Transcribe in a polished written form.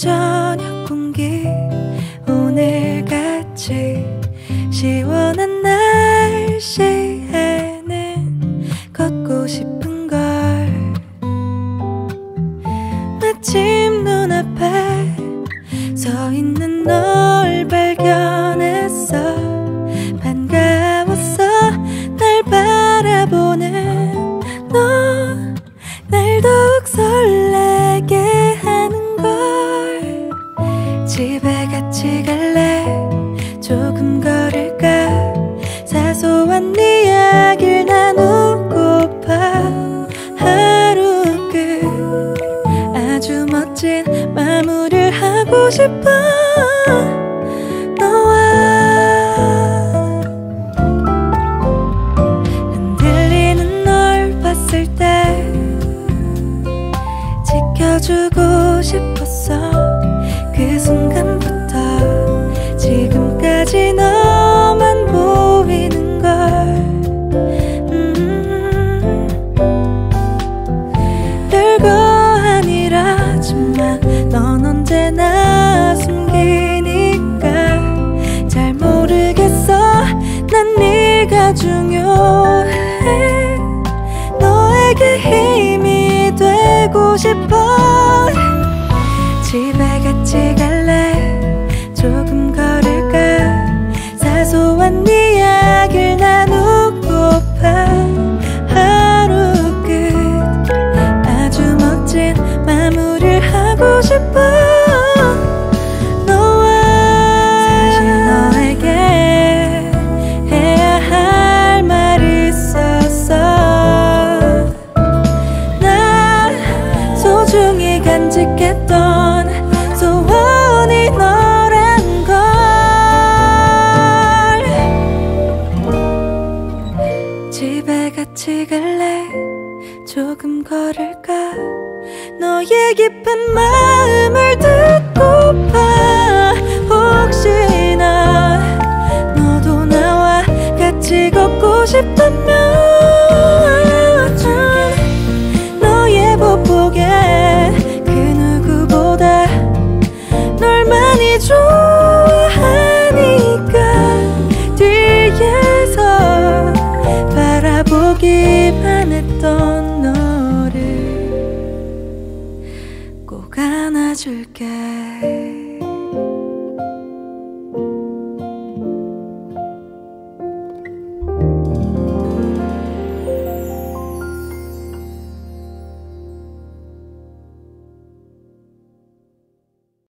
저녁 공기 오늘같이 시원한 날씨에는 걷고 싶은걸. 마침 눈앞에 서 있는 널 발견했어. 반가웠어. 날 바라보는 너, 날 더욱 설레게 하는걸. 집에 같이 갈래? 조금 걸을까? 사소한 이야기를 나누고파. 하루 끝 아주 멋진 마무리를 하고 싶어. 너와 흔들리는 널 봤을 때 지켜주고 싶었어. 그 순간부터 지금까지 너만 보이는걸. 별거 아니라지만 넌 언제나 숨기니까 잘 모르겠어. 난 네가 중요해. 너에게 힘이 되고 싶어. 집에 같이 갈래? 조금 걸을까? 사소한 이야기를 나누고파. 하루 끝 아주 멋진 마무리를 하고 싶어. 너와 사실 너에게 해야 할 말이 있었어. 나 소중히 간직했던 소원이 너란 걸. 집에 같이 갈래? 조금 걸을까? 너의 깊은 마음을 듣고파. 혹시나 너도 나와 같이 걷고 싶다면 너의 보폭에 그 누구보다 널 많이 좋아하니까 뒤에서 바라보기만 했던 너를 꼭 안아줄게.